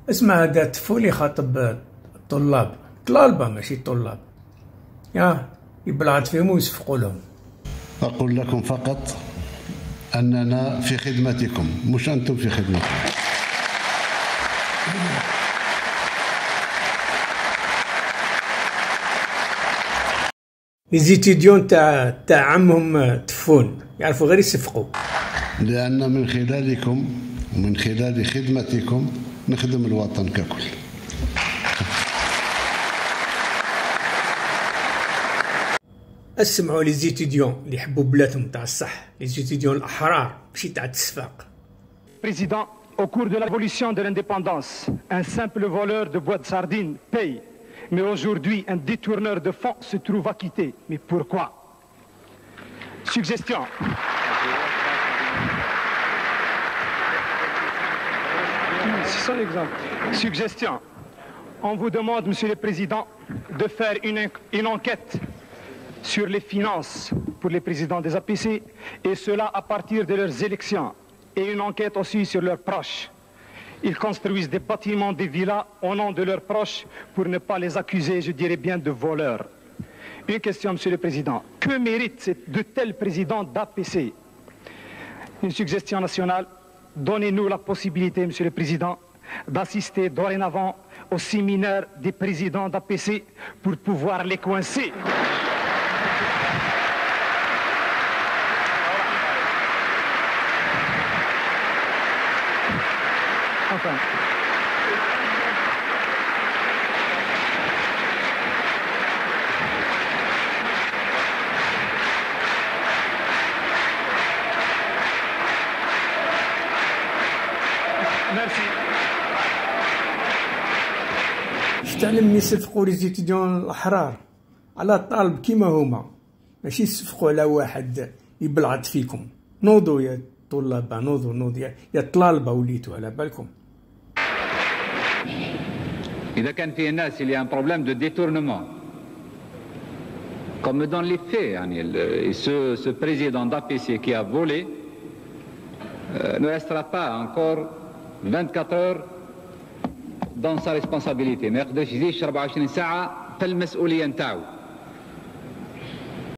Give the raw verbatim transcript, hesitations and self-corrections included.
اسمع، هذا تفولي خاطب الطلاب، طلابة ماشي طلاب، يا يبلغت فيهم ويصفقوا لهم. أقول لكم فقط أننا في خدمتكم، مش أنتم في خدمتكم. لي زيتيديون تاع تاع عمهم تفون يعرفوا غير يصفقوا. لأن من خلالكم ومن خلال خدمتكم نخدم الوطن ككل. اسمعوا لي زيتيديون اللي يحبوا بلادهم تاع الصح، لي زيتيديون الأحرار ماشي تاع التصفاق. Président, au cours de la révolution de l'indépendance, un simple voleur de boîtes de sardines paye. Mais aujourd'hui, un détourneur de fonds se trouve acquitté. Mais pourquoi? Suggestion. C'est ça l'exemple. Suggestion. On vous demande, Monsieur le Président, de faire une, une enquête sur les finances pour les présidents des A P C, et cela à partir de leurs élections, et une enquête aussi sur leurs proches. Ils construisent des bâtiments, des villas au nom de leurs proches pour ne pas les accuser, je dirais bien, de voleurs. Une question, Monsieur le Président. Que méritent de tels présidents d'A P C? Une suggestion nationale. Donnez-nous la possibilité, Monsieur le Président, d'assister dorénavant au séminaire des présidents d'A P C pour pouvoir les coincer. Enfin. Merci. تعلم يصفقوا لي زيتيديون الأحرار على الطالب كيما هما، ماشي يصفقوا على واحد يبلعط فيكم. نوضوا يا طلاب، نوضوا نوضوا يا طلالبة وليتوا على بالكم. إذا كان فيه ناس اللي un problème de détournement, comme dans les faits, يعني ce, ce président d'A P C qui a volé euh, ne restera pas encore vingt-quatre heures dans sa responsabilité. ما يقدرش يزيدش أربعة وعشرين ساعة في المسؤولية نتاعو.